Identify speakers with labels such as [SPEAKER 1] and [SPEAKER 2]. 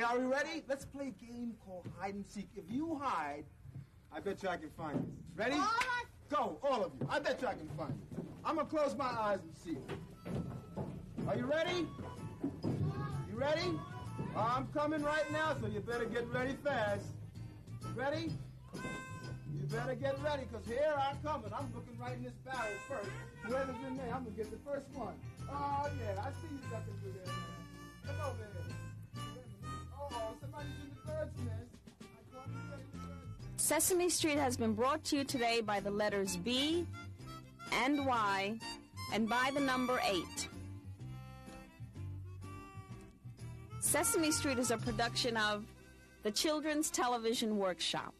[SPEAKER 1] are we ready? Let's play a game called hide and seek. If you hide, I bet you I can find you. Ready? Go, all of you. I bet you I can find you. I'm going to close my eyes and see. Are you ready? You ready? I'm coming right now, so you better get ready fast. Ready? You better get ready, because here I come, and I'm looking right in this barrel first. Whoever's in there, I'm going to get the first one. Oh, yeah, I see you ducking through there, man. Come over here. Oh, somebody's in the bird's nest. I caught you in the bird's nest.
[SPEAKER 2] Sesame Street has been brought to you today by the letters B and Y and by the number 8. Sesame Street is a production of the Children's Television Workshop.